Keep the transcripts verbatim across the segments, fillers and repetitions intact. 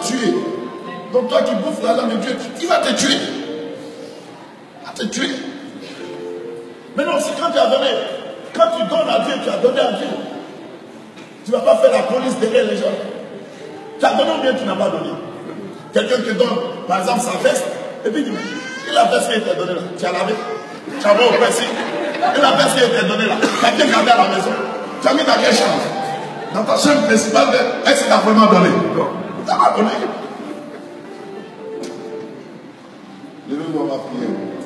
tuer. Donc toi qui bouffes la langue de Dieu, il va te tuer. Il va te tuer. Mais non, c'est quand tu as donné. Quand tu donnes à Dieu, tu as donné à Dieu. Tu ne vas pas faire la police derrière les gens. Tu as donné ou bien tu n'as pas donné. Quelqu'un te donne, par exemple, sa veste, et puis il dit, et la veste qui t'a donnée là, tu as lavé. Tu as vu au Percy. Et la veste qui t'a donnée là, tu as bien gardé à la maison. Tu as mis dans quelle chambre? Dans ta chambre principale, est-ce que tu as vraiment donné? Non. Tu n'as pas donné. Levez-moi, on va prier.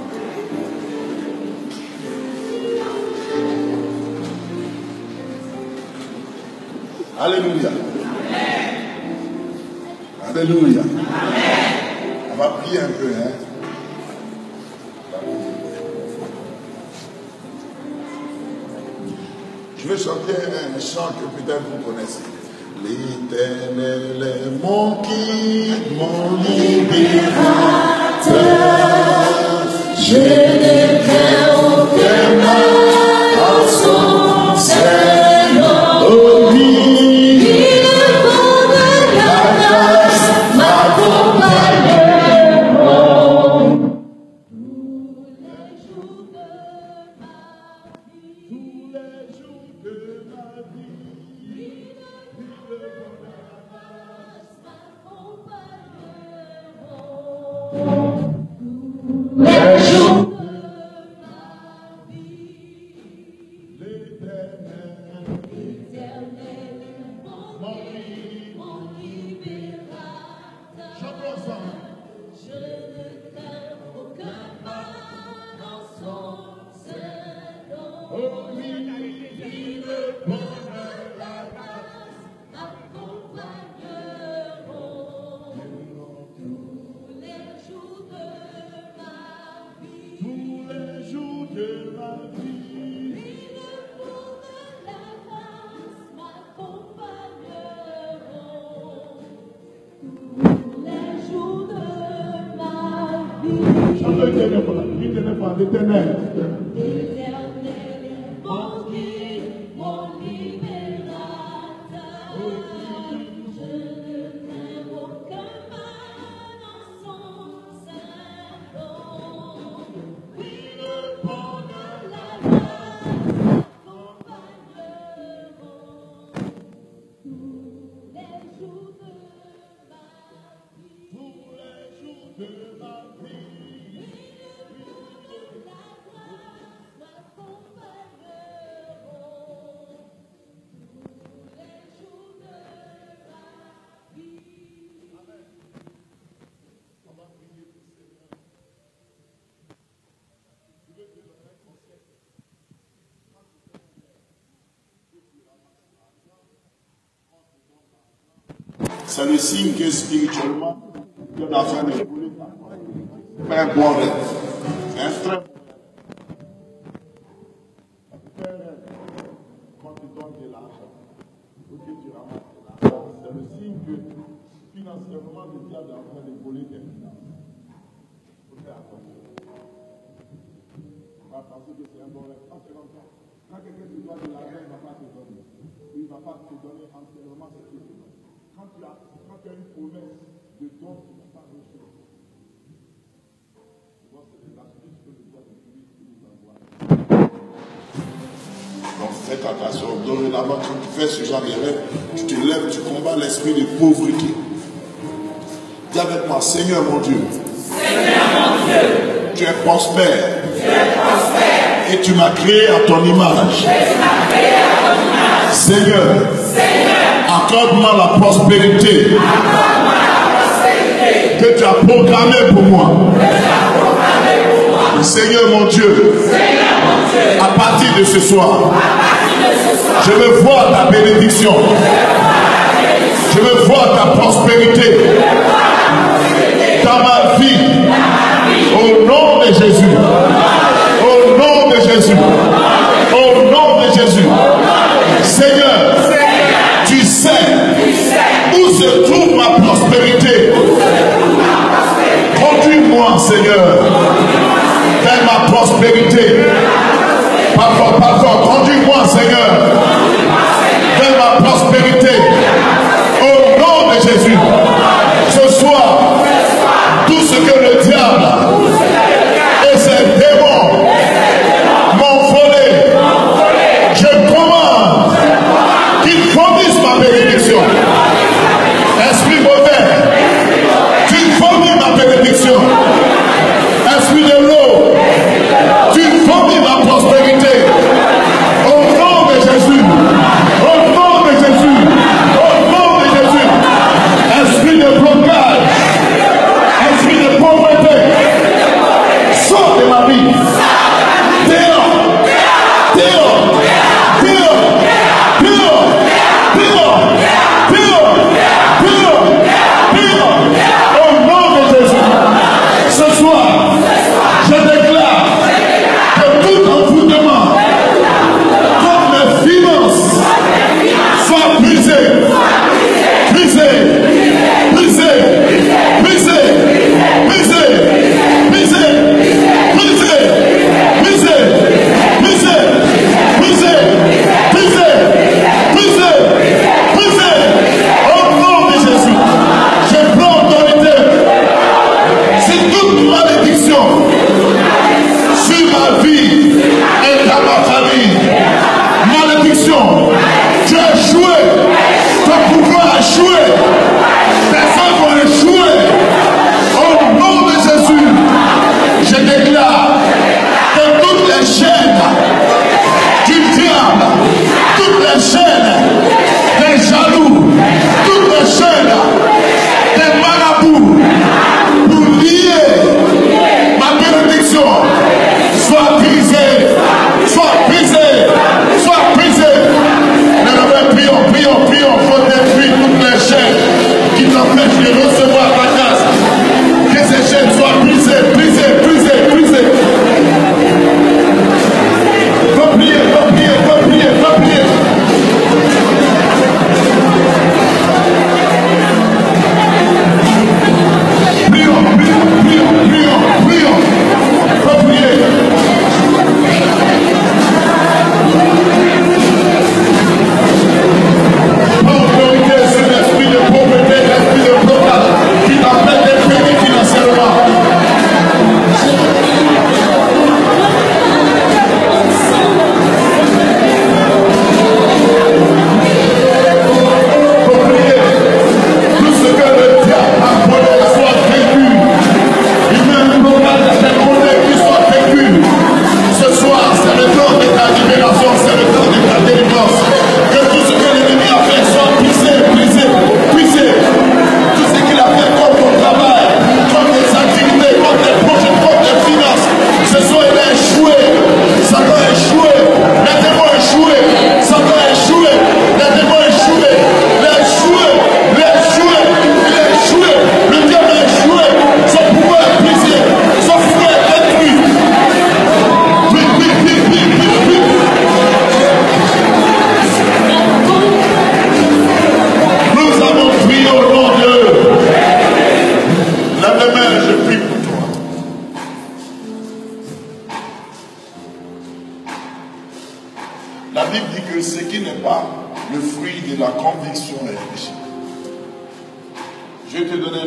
Alléluia. Alléluia. Amen. On va prier un peu. Hein? Je vais chanter un chant que peut-être vous connaissez. L'Éternel est mon guide, mon libérateur. Je n'ai qu'un aucun mal en son sein. Oh oui. L'éternel. C'est le signe que spirituellement, Dieu n'a pas de ébouler. Pas un bon rêve. C'est un très quand tu donnes de l'argent, ou que tu ramasses de l'argent, c'est le signe que financièrement, le diable est en train de voler tes finances. Il faut faire attention. On va penser que c'est un bon rêve. Quand c'est comme ça, quand quelqu'un te doit de l'argent, il ne va pas te donner. Il ne va pas te donner entièrement ce qu'il te donne. Quand tu, as, quand tu as une promesse de don, tu ne vas pas reçu. Tu vois, c'est des astuces que le diable nous envoie. Donc faites attention. Dorénavant, quand tu fais ce genre de rêve, tu te lèves, tu combats l'esprit de pauvreté. Dis avec moi, Seigneur mon Dieu. Seigneur mon Dieu. Tu es prospère. Tu es prospère. Et tu m'as créé à ton image. Et tu m'as créé à ton image. Seigneur. Seigneur. Accorde-moi la prospérité que tu as programmée pour moi. Seigneur mon Dieu, à partir de ce soir, je veux voir ta bénédiction. Je veux voir ta prospérité dans ma vie. Au nom de Jésus. Au nom de Jésus. Au nom de Jésus. Seigneur, tu sais où se trouve ma prospérité. Conduis-moi, Seigneur, vers ma prospérité. Parfois, parfois, conduis-moi, Seigneur, vers ma prospérité. Au nom de Jésus.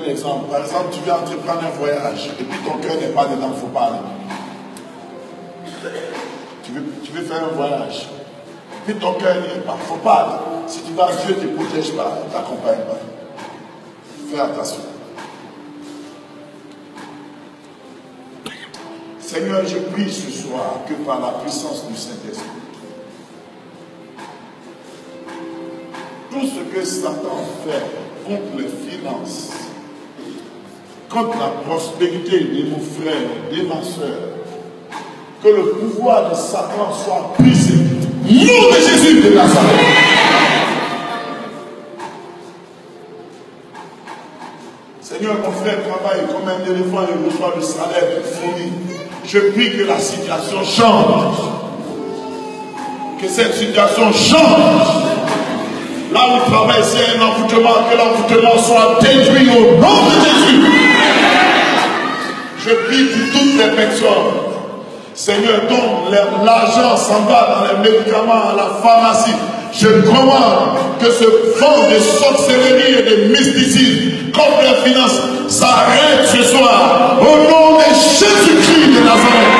exemple. Par exemple, tu veux entreprendre un voyage et puis ton cœur n'est pas dedans, il ne faut pas aller. Tu veux, tu veux faire un voyage, puis ton cœur n'y est pas, il ne faut pas aller. Si tu vas, Dieu ne te protège pas, il ne t'accompagne pas. Fais attention. Seigneur, je prie ce soir que par la puissance du Saint-Esprit, tout ce que Satan fait contre les finances, contre la prospérité de nos frères, de ma soeur, que le pouvoir de Satan soit brisé. Nom de Jésus de Nazareth. Seigneur, mon frère travaille comme un éléphant et reçoit le salaire de fourni. Je prie que la situation change. Que cette situation change. Là où il travaille, s'il y a un envoûtement, que l'envoûtement soit détruit au nom de Jésus. Je prie pour toutes les personnes. Seigneur, dont l'argent s'en va dans les médicaments, à la pharmacie. Je commande que ce vent de sorcellerie et de mysticisme contre les finances s'arrête ce soir. Au nom de Jésus-Christ de Nazareth.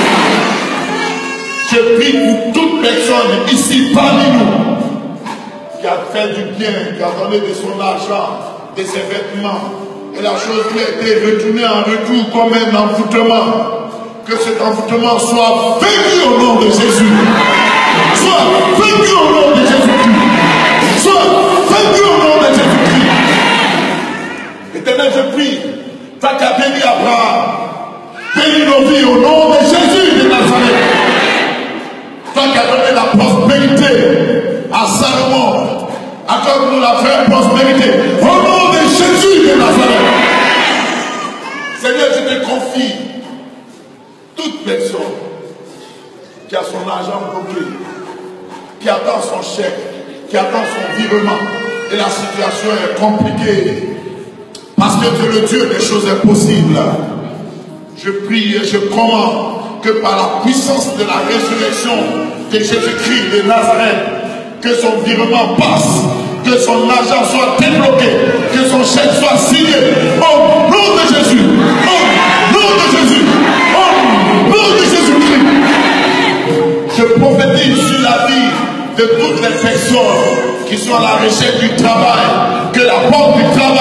Je prie pour toute personne ici parmi nous qui a fait du bien, qui a donné de son argent, de ses vêtements, et la chose lui a été retournée en retour comme un envoûtement. Que cet envoûtement soit vaincu au nom de Jésus. Soit vaincu au nom de Jésus-Christ. Soit vaincu au nom de Jésus-Christ. Éternel, je prie, toi qui as béni Abraham, bénis nos vies au nom de Jésus de Nazareth. Toi qui as donné la prospérité à Salomon, accorde-nous la vraie prospérité au nom de Jésus de Nazareth. Seigneur, je te confie toute personne qui a son argent bloqué, qui attend son chèque, qui attend son virement, et la situation est compliquée, parce que tu es le Dieu des choses impossibles. Je prie et je commande que par la puissance de la résurrection de Jésus-Christ de Nazareth, que son virement passe, que son argent soit débloqué, que son chèque soit signé, au nom de Jésus, au nom de Jésus, au nom de Jésus-Christ. Je prophétise sur la vie de toutes les personnes qui sont à la recherche du travail, que la porte du travail